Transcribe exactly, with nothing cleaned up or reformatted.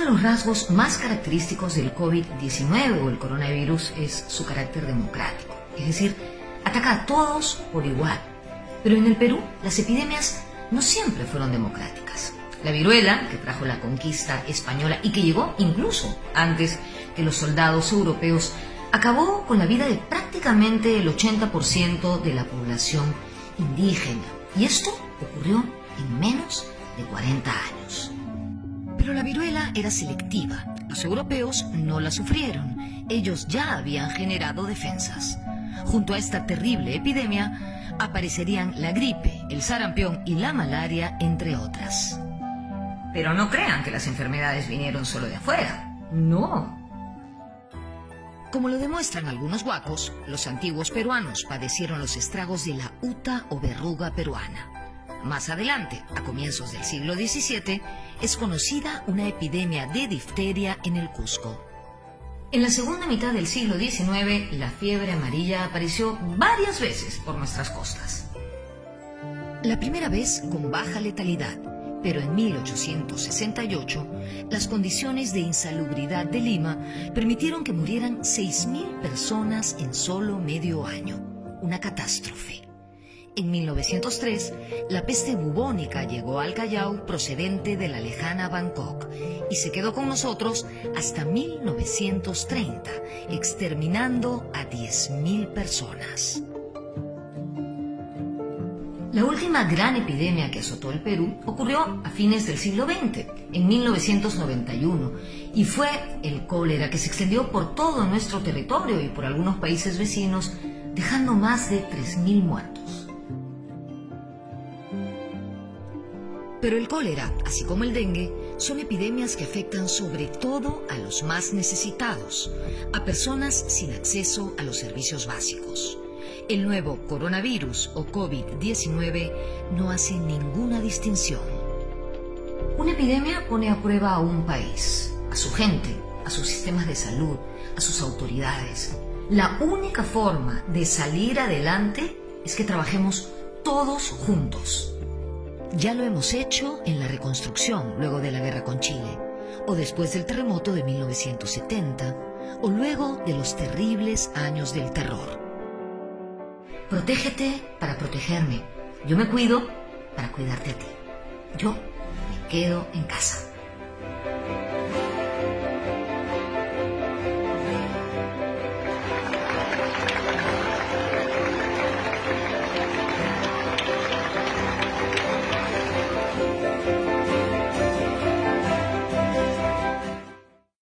de los rasgos más característicos del COVID diecinueve o el coronavirus es su carácter democrático, es decir, ataca a todos por igual. Pero en el Perú las epidemias no siempre fueron democráticas. La viruela, que trajo la conquista española y que llegó incluso antes que los soldados europeos, acabó con la vida de prácticamente el ochenta por ciento de la población indígena. Y esto ocurrió en menos de cuarenta años. Pero la viruela era selectiva. Los europeos no la sufrieron. Ellos ya habían generado defensas. Junto a esta terrible epidemia aparecerían la gripe, el sarampión y la malaria, entre otras. Pero no crean que las enfermedades vinieron solo de afuera. No. Como lo demuestran algunos huacos, los antiguos peruanos padecieron los estragos de la uta o verruga peruana. Más adelante, a comienzos del siglo diecisiete, es conocida una epidemia de difteria en el Cusco. En la segunda mitad del siglo diecinueve, la fiebre amarilla apareció varias veces por nuestras costas. La primera vez con baja letalidad, pero en mil ochocientos sesenta y ocho, las condiciones de insalubridad de Lima permitieron que murieran seis mil personas en solo medio año. Una catástrofe. En mil novecientos tres, la peste bubónica llegó al Callao procedente de la lejana Bangkok y se quedó con nosotros hasta mil novecientos treinta, exterminando a diez mil personas. La última gran epidemia que azotó el Perú ocurrió a fines del siglo veinte, en mil novecientos noventa y uno, y fue el cólera, que se extendió por todo nuestro territorio y por algunos países vecinos, dejando más de tres mil muertos. Pero el cólera, así como el dengue, son epidemias que afectan sobre todo a los más necesitados, a personas sin acceso a los servicios básicos. El nuevo coronavirus o COVID diecinueve no hace ninguna distinción. Una epidemia pone a prueba a un país, a su gente, a sus sistemas de salud, a sus autoridades. La única forma de salir adelante es que trabajemos todos juntos. Ya lo hemos hecho en la reconstrucción luego de la guerra con Chile, o después del terremoto de mil novecientos setenta, o luego de los terribles años del terror. Protégete para protegerme. Yo me cuido para cuidarte a ti. Yo me quedo en casa.